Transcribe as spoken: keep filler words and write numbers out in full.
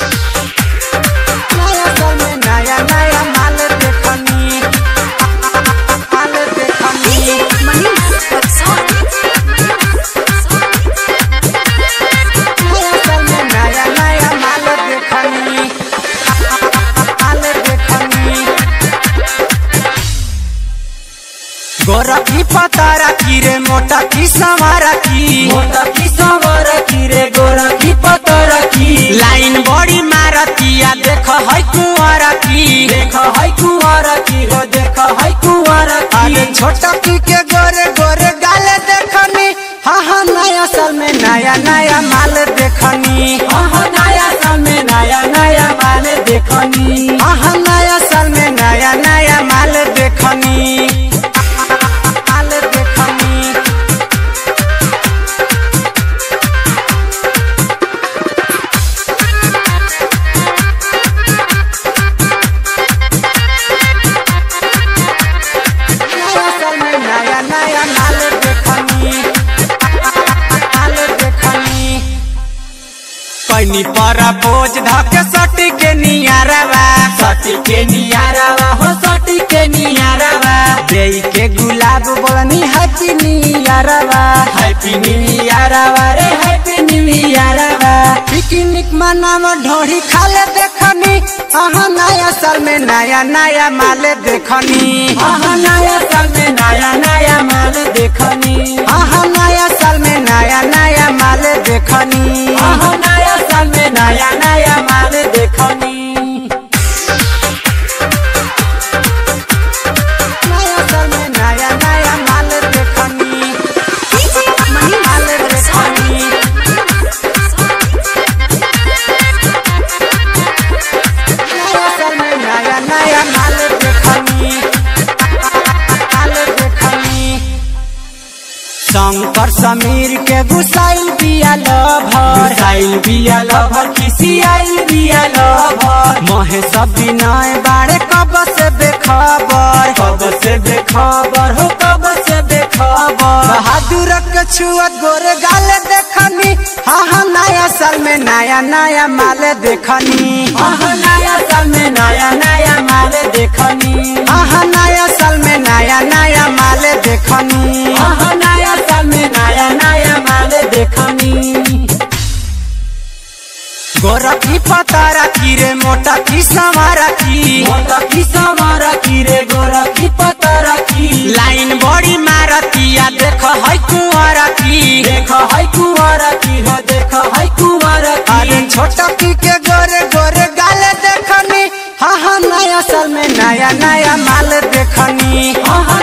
नया साल में नया नया माल देखनी, माल देखनी। नया साल में नया नया माल देखनी, माल देखनी। गोरा की पतारा की रे मोटा की संवारा की, मोटा की संवारा की रे गोरा की पतारा की। लाइन बड़ी मारतिया देख है कुंवारा की, देख है कुंवारा की हो देख है कुंवारा की। अरे छोटा की के गोरे गोरे गाले देखनी, हाँ हाँ नया साल में नया नया माल देखनी, हाँ हाँ नया साल में नया नया माल देखनी, हाँ हाँ नया साल में नया नया माल देखनी, माल देखनी। नया साल में नया नया माल देखनी, माल देखनी। कैनी पर बोझ धके सटी के नियारवा, सटी के नियारवा हो सटी के नियारवा। देई के गुलाब बोलनी हैप्पी नियारवा, हैप्पी न्यू ईयरवा रे हैप्पी न्यू ईयरवा। पिकनिक मनाव ढोरी खाले देखनी, हाँ नया साल में नया नया माल देखनी, हाँ नया साल में नया नया माल देखनी, हाँ नया साल में नया नया माल देखनी, हाँ नया साल में नया नया माल देखनी। नया साल में नया नया माल देखनी, माल देखनी। नया साल में नया नया माल देखनी, माल देखनी। शंकर समीर के गुसाइल बिया लभर, साइल बिया लभर खिसियाइल बिया लभर। महेश विनय बाड़े कब से बेखबर, कब से बेखबर हो कब से बेखबर। बहादुर के छुअत गोरे गाले देखनी, हाँ हाँ नया साल में नया नया माल देखनी, हाँ नया साल में नया नया माल देखनी, हाँ हाँ नया साल में नया नया माल देखनी, हाँ नया साल में नया नया माल देखनी। गोरा की पतारा की रे मोटा की संवारा की, मोटा की संवारा की रे गोरा की पतारा की। लाइन बड़ी मारतिया देख है कुंवारा की, देख है कुंवारा की हो देख है कुंवारा अरे की। छोटा की के गोरे गोरे गाले देखनी, हाँ हाँ नया साल में नया नया माल देखनी, हाँ